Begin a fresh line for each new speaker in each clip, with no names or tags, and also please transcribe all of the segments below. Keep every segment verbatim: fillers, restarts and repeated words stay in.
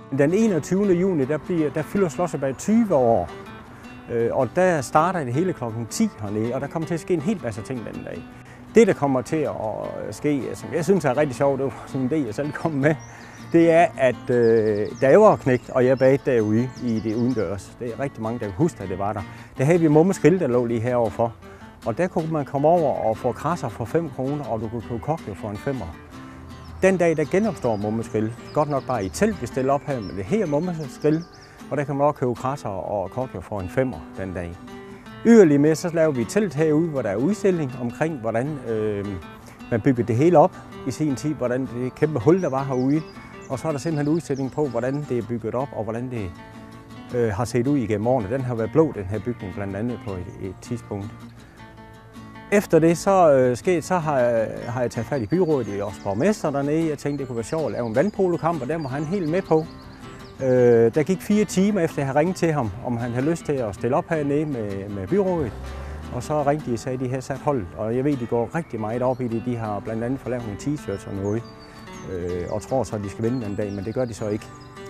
Den enogtyvende juni, der, bliver, der fylder Slotsebad tyve år, øh, og der starter det hele klokken ti hernede, og der kommer til at ske en hel masse ting den dag. Det, der kommer til at ske, som jeg synes er rigtig sjovt, det var sådan en idé, jeg selv kom med, det er, at øh, da jeg var knægt, og jeg bagte derude i det udendørs, det er rigtig mange, der kan huske, at det var der, der havde vi Mummes Grill, der lå lige herovre for. Og der kunne man komme over og få krasser for fem kroner, og du kunne købe kokjo for en femmer. Den dag, der genopstår Mummes Grill, godt nok bare i telt, vi stiller op her, men det her Mummes Grill, og der kan man også købe krasser og kokjo for en femmer den dag. Yderligere med, så laver vi et telt herude, hvor der er udstilling omkring, hvordan øh, man byggede det hele op i sin tid, hvordan det kæmpe hul, der var herude. Og så er der simpelthen udstilling på, hvordan det er bygget op, og hvordan det øh, har set ud igennem årene. Den har været blå, den her bygning, blandt andet på et, et tidspunkt. Efter det så, øh, sket, så har, jeg, har jeg taget fat i byrådet, i også borgmester dernede. Jeg tænkte, det kunne være sjovt at lave en vandpolokamp, og den var han helt med på. Øh, der gik fire timer efter, at jeg ringede til ham, om han havde lyst til at stille op hernede med, med byrådet. Og så ringte de og sagde, at de havde sat hold, og jeg ved, at de går rigtig meget op i det. De har blandt andet fået lavet nogle t-shirts og noget, øh, og tror så, at de skal vinde den dag, men det gør de så ikke.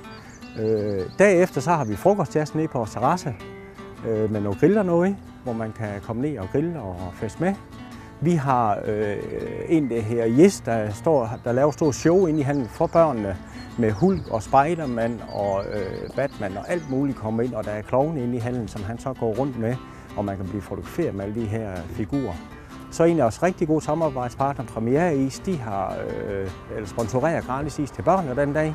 Øh, derefter så har vi frokostjazz nede på vores terrasse øh, med nogle griller noget, hvor man kan komme ned og grille og feste med. Vi har øh, en der her Jes, der, står, der laver stort show inde i handlen for børnene, med Hulk og Spiderman og øh, Batman og alt muligt kommer ind, og der er klovne inde i handlen, som han så går rundt med, og man kan blive fotograferet med alle de her figurer. Så en af os rigtig gode samarbejdspartnere, Premiere Is, de har øh, sponsoreret gratis is til børnene den dag.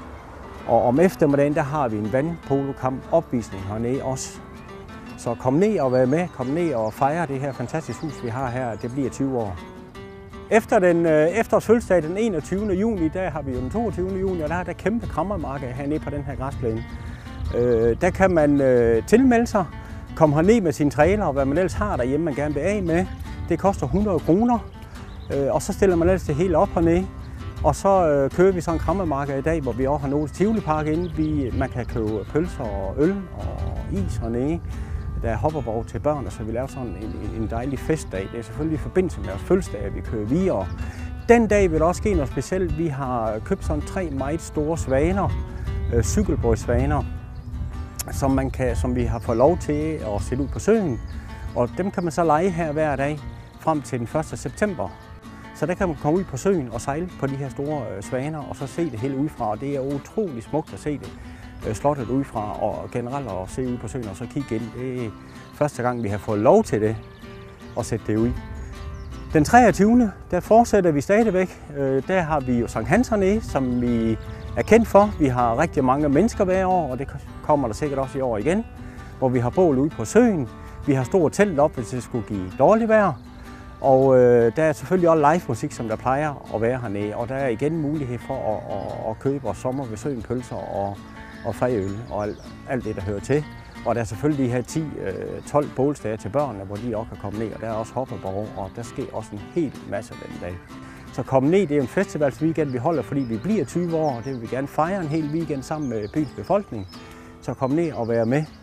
Og om eftermiddagen, der har vi en vandpolokamp opvisning hernede også. Så kom ned og vær med, kom ned og fejre det her fantastiske hus, vi har her. Det bliver tyve år. Efter den øh, efterårsfødselsdag den enogtyvende juni, der har vi jo den toogtyvende juni, og der er der kæmpe krammermarked hernede på den her græsplæne. Øh, der kan man øh, tilmelde sig, komme herned med sine trailer og hvad man ellers har derhjemme, man gerne vil af med. Det koster hundrede kroner, øh, og så stiller man ellers det hele op hernede. Og så øh, kører vi sådan en krammermarked i dag, hvor vi også har Nordens Tivoli Park inde. Vi, man kan købe pølser og øl og is hernede. Der er hopperborg til børn, og så vi laver sådan en, en dejlig festdag. Det er selvfølgelig i forbindelse med vores fødselsdag, at vi kører videre. Den dag vil der også ske noget specielt. Vi har købt sådan tre meget store svaner, øh, cykelbådsvaner, som, man kan, som vi har fået lov til at sætte ud på søen. Og dem kan man så leje her hver dag frem til den første september. Så der kan man komme ud på søen og sejle på de her store øh, svaner, og så se det hele udefra. Og det er utrolig smukt at se det. Slottet udefra og generelt at se ud på søen og så kigge ind. Det er første gang, vi har fået lov til det at sætte det ud. Den treogtyvende der fortsætter vi stadigvæk. Der har vi jo Sankt Hans hernede, som vi er kendt for. Vi har rigtig mange mennesker hver år, og det kommer der sikkert også i år igen, hvor vi har bål ude på søen. Vi har stort telt op, hvis det skulle give dårligt vejr. Og øh, der er selvfølgelig også live musik, som der plejer at være hernede. Og der er igen mulighed for at, at, at købe vores sommer ved søen pølser og og fadøl og alt, alt det, der hører til. Og der er selvfølgelig de her ti tolv bålsteder til børnene, hvor de også kan komme ned, og der er også hopperborg, og der sker også en hel masse den dag. Så kom ned, det er jo en festivalsweekend, vi holder, fordi vi bliver tyve år, og det vil vi gerne fejre en hel weekend sammen med byens befolkning. Så kom ned og vær med.